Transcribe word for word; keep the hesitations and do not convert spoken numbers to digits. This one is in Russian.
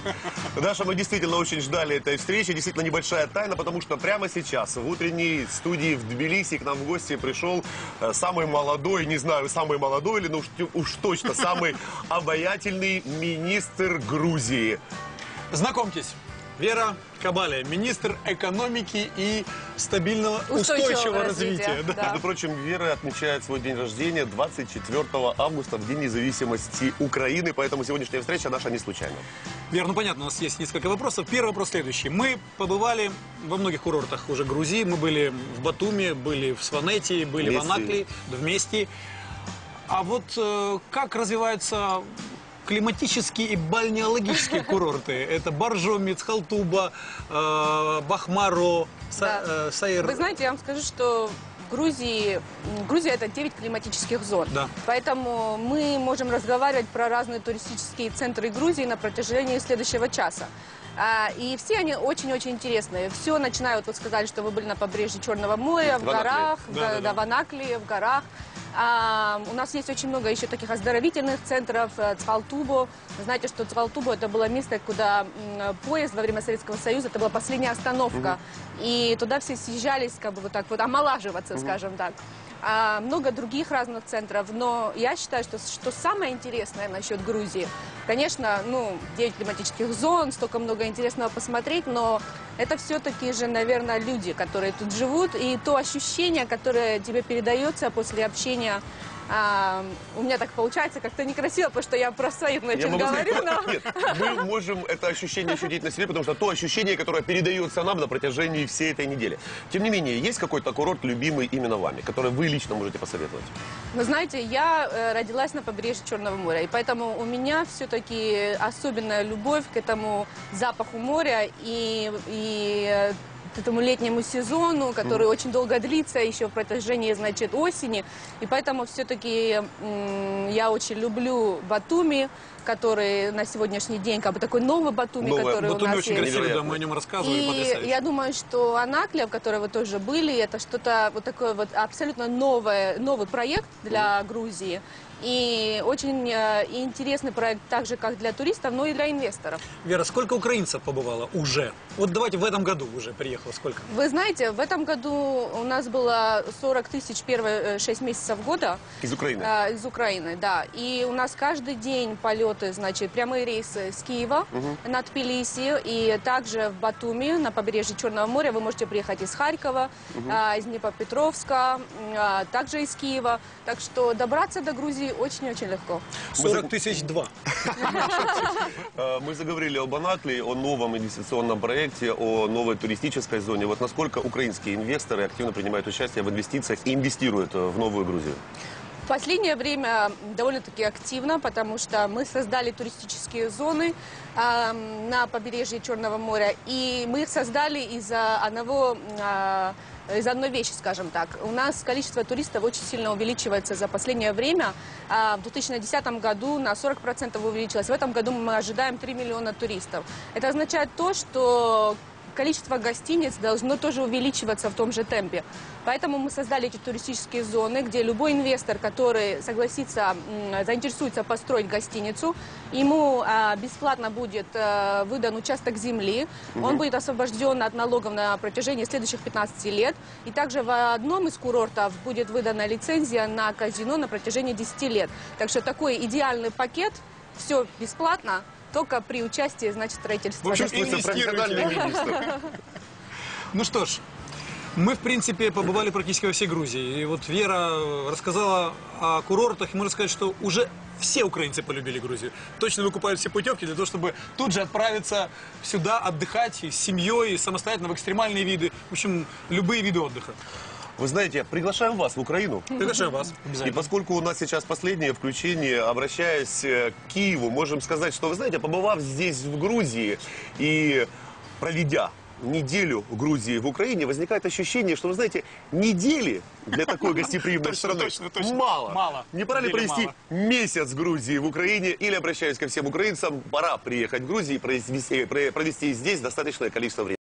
Даша, мы действительно очень ждали этой встречи. Действительно небольшая тайна, потому что прямо сейчас в утренней студии в Тбилиси к нам в гости пришел самый молодой, не знаю, самый молодой или, ну уж, уж точно, самый обаятельный министр Грузии. Знакомьтесь, Вера Кабалия, министр экономики и стабильного устойчивого, устойчивого развития. развития. Да. Между прочим, Вера отмечает свой день рождения двадцать четвёртого августа, в День независимости Украины, поэтому сегодняшняя встреча наша не случайна. Вера, ну понятно, у нас есть несколько вопросов. Первый вопрос следующий. Мы побывали во многих курортах уже Грузии. Мы были в Батуми, были в Сванете, были вместе. в Анаклии, вместе. А вот э, как развиваются климатические и бальнеологические курорты? Это Боржоми, Цхалтуба, э, Бахмаро, да. э, Сайр. Вы знаете, я вам скажу, что в Грузии, Грузия это девять климатических зон. Да. Поэтому мы можем разговаривать про разные туристические центры Грузии на протяжении следующего часа. И все они очень-очень интересные. Все начиная, вот вы сказали, что вы были на побережье Черного моря, в, в горах, да, да, да, да. в Анаклии, в горах. А, у нас есть очень много еще таких оздоровительных центров, Цхалтубо. Знаете, что Цхалтубо это было место, куда поезд во время Советского Союза, это была последняя остановка. Угу. И туда все съезжались, как бы вот так вот, омолаживаться, угу. скажем так. А, много других разных центров, но я считаю, что, что самое интересное насчет Грузии, конечно, ну, девять климатических зон, столько много интересного посмотреть, но это все-таки же, наверное, люди, которые тут живут, и то ощущение, которое тебе передается после общения. А, у меня так получается как-то некрасиво, потому что я про своих значит, говорю. Сказать, но... Нет, мы можем это ощущение ощутить на себе, потому что то ощущение, которое передается нам на протяжении всей этой недели. Тем не менее, есть какой-то курорт, любимый именно вами, который вы лично можете посоветовать? Вы знаете, я э, родилась на побережье Черного моря, и поэтому у меня все-таки особенная любовь к этому запаху моря и... и этому летнему сезону, который mm. очень долго длится, еще в протяжении, значит, осени. И поэтому все-таки я очень люблю Батуми, который на сегодняшний день, как бы такой новый Батуми, Новое. который Батуми у нас очень есть. красивый, да, мы о нем рассказывали, и потрясающе. Я думаю, что Анаклия, в которой вы тоже были, это что-то вот такое вот абсолютно новое, новый проект для mm. Грузии. И очень э, интересный проект, так же, как для туристов, но и для инвесторов. Вера, сколько украинцев побывало уже? Вот давайте в этом году уже приехало сколько? Вы знаете, в этом году у нас было сорок тысяч первые шесть месяцев года. Из Украины? Э, из Украины, да. И у нас каждый день полеты, значит, прямые рейсы с Киева угу. на Тбилиси. И также в Батуми, на побережье Черного моря, вы можете приехать из Харькова, угу. э, из Днепропетровска, э, также из Киева. Так что добраться до Грузии очень-очень легко. сорок тысяч два. Мы заговорили об Анаклии, о новом инвестиционном проекте, о новой туристической зоне. Вот насколько украинские инвесторы активно принимают участие в инвестициях и инвестируют в Новую Грузию? В последнее время довольно-таки активно, потому что мы создали туристические зоны э, на побережье Черного моря, и мы их создали из-за одного... Э, из одной вещи, скажем так. У нас количество туристов очень сильно увеличивается за последнее время. В две тысячи десятом году на сорок процентов увеличилось. В этом году мы ожидаем три миллиона туристов. Это означает то, что количество гостиниц должно тоже увеличиваться в том же темпе. Поэтому мы создали эти туристические зоны, где любой инвестор, который согласится, заинтересуется построить гостиницу, ему а, бесплатно будет а, выдан участок земли, угу. он будет освобожден от налогов на протяжении следующих пятнадцати лет. И также в одном из курортов будет выдана лицензия на казино на протяжении десяти лет. Так что такой идеальный пакет, все бесплатно, только при участии, значит, строительства. В общем, профессиональный министр. Ну что ж, мы, в принципе, побывали практически во всей Грузии. И вот Вера рассказала о курортах, и можно сказать, что уже все украинцы полюбили Грузию. Точно выкупают все путевки для того, чтобы тут же отправиться сюда отдыхать и с семьей, и самостоятельно в экстремальные виды. В общем, любые виды отдыха. Вы знаете, приглашаем вас в Украину. Приглашаем вас, обязательно. И поскольку у нас сейчас последнее включение, обращаясь к Киеву, можем сказать, что, вы знаете, побывав здесь, в Грузии, и проведя неделю в Грузии, в Украине, возникает ощущение, что, вы знаете, недели для такой гостеприимной страны мало. Мало. Не пора ли провести месяц в Грузии, в Украине, или, обращаясь ко всем украинцам, пора приехать в Грузию и провести здесь достаточное количество времени.